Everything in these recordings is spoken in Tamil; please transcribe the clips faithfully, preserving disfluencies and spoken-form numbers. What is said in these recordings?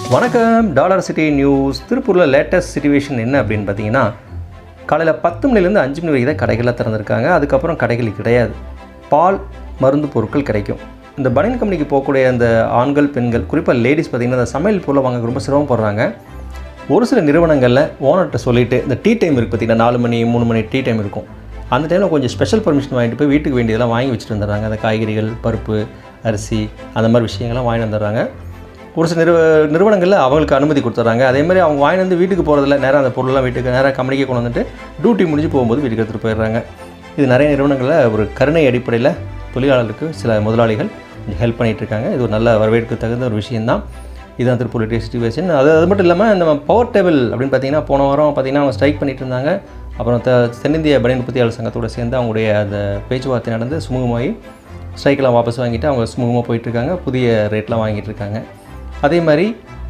வணக்கம். Dollar city news. திருப்பூரில் லேட்டஸ்ட் சிச்சுவேஷன் என்ன அப்படின்னு பார்த்தீங்கன்னா, காலையில் பத்து மணிலேருந்து அஞ்சு மணி வரைக்கும் தான் கடைகள்லாம் திறந்துருக்காங்க. அதுக்கப்புறம் கடைகள் கிடையாது. பால் மருந்து பொருட்கள் கிடைக்கும். இந்த பனியன் கம்பெனிக்கு போகக்கூடிய அந்த ஆண்கள் பெண்கள், குறிப்பாக லேடிஸ் பார்த்திங்கன்னா அந்த சமையல் பொருளை வாங்க ரொம்ப சிரமப்படுறாங்க. ஒரு சில நிறுவனங்களில் ஓனர்கிட்ட சொல்லிவிட்டு இந்த டீ டைம் இருக்குது பார்த்திங்கன்னா, நாலு மணி மூணு மணி டீ டைம் இருக்கும். அந்த டைமில் கொஞ்சம் ஸ்பெஷல் பர்மிஷன் வாங்கிட்டு போய் வீட்டுக்கு வேண்டியதெல்லாம் வாங்கி வச்சுட்டு வந்துடுறாங்க. அந்த காய்கறிகள், பருப்பு, அரிசி, அந்த மாதிரி விஷயங்கள்லாம் வாங்கிட்டு வந்துடுறாங்க. ஒரு சில நிறுவ நிறுவனங்களில் அவங்களுக்கு அனுமதி கொடுத்துட்றாங்க. அதேமாதிரி அவங்க வாங்கி வந்து வீட்டுக்கு போகிறதில்ல, நேராக அந்த பொருளெல்லாம் வீட்டுக்கு நேராக கம்பெனிக்கே கொண்டு வந்துட்டு டியூட்டி முடிஞ்சு போகும்போது வீட்டுக்கு எடுத்துகிட்டு போயிடுறாங்க. இது நிறைய நிறுவனங்களில் ஒரு கருணை அடிப்படையில் தொழிலாளர்களுக்கு சில முதலாளிகள் ஹெல்ப் பண்ணிகிட்ருக்காங்க. இது ஒரு நல்ல வரவேற்க தகுந்த ஒரு விஷயந்தான். இதுதான் திருப்பூர் லேட்டஸ்ட் சிச்சுவேஷன். அது அது மட்டும் இல்லாமல் நம்ம பவர் டேபிள் அப்படின்னு பார்த்தீங்கன்னா, போன வாரம் பார்த்திங்கன்னா அவங்க ஸ்ட்ரைக் பண்ணிட்டு இருந்தாங்க. அப்புறம் த தென்னிந்திய பனியன் உற்பத்தியாளர் சங்கத்தோடு சேர்ந்து அவங்களுடைய அந்த பேச்சுவார்த்தை நடந்து சுமூகமாகி ஸ்ட்ரைக்கெலாம் வாபஸ் வாங்கிட்டு அவங்க சுமூகமாக போயிட்டுருக்காங்க. புதிய ரேட்லாம் வாங்கிட்டு இருக்காங்க. அதே மாதிரி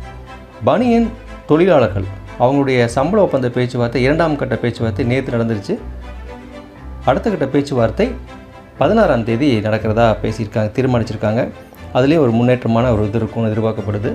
பனியன் தொழிலாளர்கள் அவங்களுடைய சம்பள ஒப்பந்த பேச்சுவார்த்தை இரண்டாம் கட்ட பேச்சுவார்த்தை நேற்று நடந்துருச்சு. அடுத்த கட்ட பேச்சுவார்த்தை பதினாறாம் தேதி நடக்கிறதா பேசியிருக்காங்க, தீர்மானிச்சிருக்காங்க. அதுலேயும் ஒரு முன்னேற்றமான ஒரு இது இருக்கும்னு எதிர்பார்க்கப்படுது.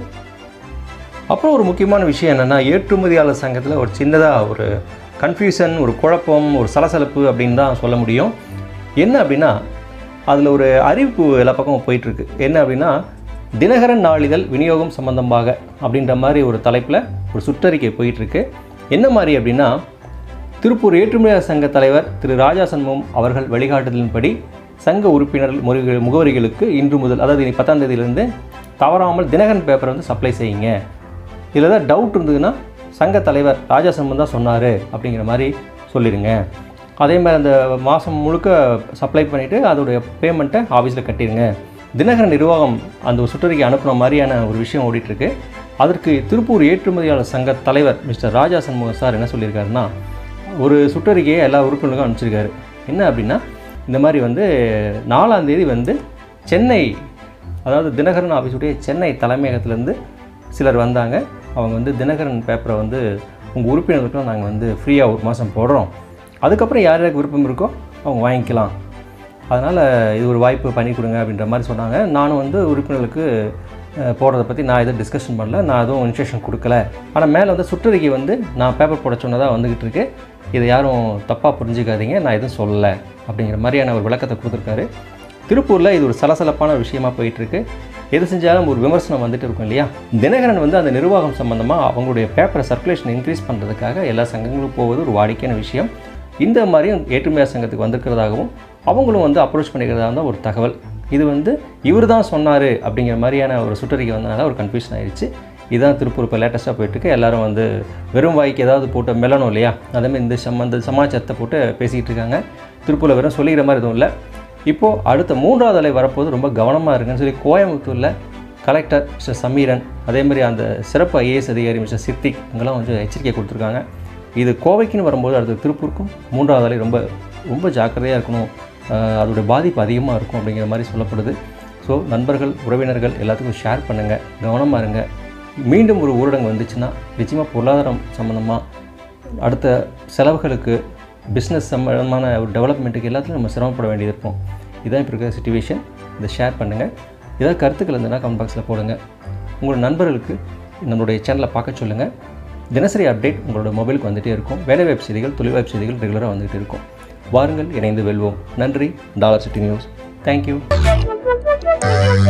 அப்புறம் ஒரு முக்கியமான விஷயம் என்னென்னா, ஏற்றுமதியாளர் சங்கத்தில் ஒரு சின்னதாக ஒரு கன்ஃபியூஷன், ஒரு குழப்பம், ஒரு சலசலப்பு அப்படின்னு தான் சொல்ல முடியும். என்ன அப்படின்னா, அதில் ஒரு அறிவிப்பு எல்லா பக்கமும் போயிட்டுருக்கு. என்ன அப்படின்னா, தினகரன் நாளிதழ் விநியோகம் சம்பந்தமாக அப்படின்ற மாதிரி ஒரு தலைப்பில் ஒரு சுற்றறிக்கை போயிட்டுருக்கு. என்ன மாதிரி அப்படின்னா, திருப்பூர் ஏற்றுமதியாளர் சங்க தலைவர் திரு ராஜா சண்முகம் அவர்கள் வழிகாட்டுதலின்படி சங்க உறுப்பினர்கள் முறை முகவரிகளுக்கு இன்று முதல், அதாவது இனி பத்தாம் தேதியிலேருந்து தவறாமல் தினகரன் பேப்பரை வந்து சப்ளை செய்யுங்க. இதில் தான் டவுட் இருந்ததுன்னா சங்க தலைவர் ராஜா சண்முகம் தான் சொன்னார் அப்படிங்கிற மாதிரி சொல்லிடுங்க. அதே மாதிரி அந்த மாதம் முழுக்க சப்ளை பண்ணிவிட்டு அதோடைய பேமெண்ட்டை ஆஃபீஸில் கட்டிடுங்க. தினகரன் நிர்வாகம் அந்த ஒரு சுற்றறிக்கை அனுப்புன மாதிரியான ஒரு விஷயம் ஓடிட்டுருக்கு. அதற்கு திருப்பூர் ஏற்றுமதியாளர் சங்க தலைவர் மிஸ்டர் ராஜா சண்முகம் சார் என்ன சொல்லியிருக்காருன்னா, ஒரு சுற்றறிக்கையை எல்லா உறுப்பினர்களுக்கும் அனுப்பிச்சிருக்காரு. என்ன அப்படின்னா, இந்த மாதிரி வந்து நாலாம் தேதி வந்து சென்னை, அதாவது தினகரன் ஆஃபீஸுடைய சென்னை தலைமையகத்திலேருந்து சிலர் வந்தாங்க. அவங்க வந்து தினகரன் பேப்பரை வந்து உங்கள் உறுப்பினர்களுக்கெல்லாம் நாங்கள் வந்து ஃப்ரீயாக ஒரு மாதம் போடுறோம், அதுக்கப்புறம் யார் யாருக்கு விருப்பம் இருக்கோ அவங்க வாங்கிக்கலாம், அதனால் இது ஒரு வாய்ப்பு பண்ணி கொடுங்க அப்படின்ற மாதிரி சொன்னாங்க. நானும் வந்து உறுப்பினர்களுக்கு போடுறதை பற்றி நான் எதுவும் டிஸ்கஷன் பண்ணல, நான் எதுவும் இன்ஸ்ட்ரக்ஷன் கொடுக்கல. ஆனால் மேலே வந்து சுற்றறிக்கை வந்து நான் பேப்பர் போட சொன்னதாக வந்துக்கிட்டு இருக்கு, இதை யாரும் தப்பாக புரிஞ்சுக்காதீங்க, நான் எதுவும் சொல்லலை அப்படிங்கிற மாதிரியான ஒரு விளக்கத்தை கொடுத்துருக்காரு. திருப்பூரில் இது ஒரு சலசலப்பான ஒரு விஷயமாக போயிட்டுருக்கு. எது செஞ்சாலும் ஒரு விமர்சனம் வந்துட்டு இருக்கும் இல்லையா. தினகரன் வந்து அந்த நிர்வாகம் சம்மந்தமாக அவங்களுடைய பேப்பரை சர்க்குலேஷன் இன்க்ரீஸ் பண்ணுறதுக்காக எல்லா சங்கங்களும் போவது ஒரு வாடிக்கையான விஷயம். இந்த மாதிரியும் ஏற்றுமதியாளர் சங்கத்துக்கு வந்திருக்கிறதாகவும் அவங்களும் வந்து அப்ரோச் பண்ணிக்கிறதா தான் ஒரு தகவல். இது வந்து இவர் தான் சொன்னார் அப்படிங்கிற மாதிரியான ஒரு சுற்றறிக்கை வந்தனால ஒரு கன்ஃபியூஷன் ஆயிடுச்சு. இதுதான் திருப்பூர் இப்போ லேட்டஸ்ட்டாக போயிட்டுருக்கு. எல்லோரும் வந்து வெறும் வாய்க்கு ஏதாவது போட்டு மெல்லணும் இல்லையா, அதேமாதிரி இந்த சம்மந்த சமாச்சாரத்தை போட்டு பேசிக்கிட்டு இருக்காங்க. திருப்பூரில் வெறும் சொல்லிக்கிற மாதிரி எதுவும் இல்லை. இப்போது அடுத்த மூன்றாவது அலை வரப்போது ரொம்ப கவனமாக இருக்குன்னு சொல்லி கோயம்புத்தூரில் கலெக்டர் மிஸ்டர் சமீரன், அதேமாதிரி அந்த சிறப்பு ஐஏஎஸ் அதிகாரி மிஸ்டர் சித்திக் இங்கெல்லாம் வந்து எச்சரிக்கை கொடுத்துருக்காங்க. இது கோவைக்குன்னு வரும்போது அடுத்த திருப்பூருக்கும் மூன்றாவது அலை ரொம்ப ரொம்ப ஜாக்கிரதையாக இருக்கணும், அதோடைய பாதிப்பு அதிகமாக இருக்கும் அப்படிங்கிற மாதிரி சொல்லப்படுது. ஸோ நண்பர்கள், உறவினர்கள் எல்லாத்துக்கும் ஷேர் பண்ணுங்கள், கவனமாக இருங்க. மீண்டும் ஒரு ஊரடங்கு வந்துச்சுன்னா நிச்சயமாக பொருளாதாரம் சம்மந்தமாக அடுத்த செலவுகளுக்கு, பிஸ்னஸ் சம்மந்தமான ஒரு டெவலப்மெண்ட்டுக்கு எல்லாத்துலையும் நம்ம சிரமப்பட வேண்டியது இருக்கும். இதுதான் இப்போ இருக்கிற சிச்சுவேஷன். இதை ஷேர் பண்ணுங்கள். ஏதாவது கருத்துக்கள் இருந்ததுன்னா கமெண்ட் பாக்ஸில் போடுங்க. உங்களோட நண்பர்களுக்கு நம்மளுடைய சேனலை பார்க்க சொல்லுங்கள். தினசரி அப்டேட் உங்களோட மொபைலுக்கு வந்துகிட்டே இருக்கும். வேலைவாய்ப்பு செய்திகள், தொழில்வாய்ப்பு செய்திகள் ரெகுலராக வந்துகிட்டு இருக்கும். வாருங்கள், இணைந்து வெல்வோம். நன்றி. Dollar city news. தேங்க்யூ.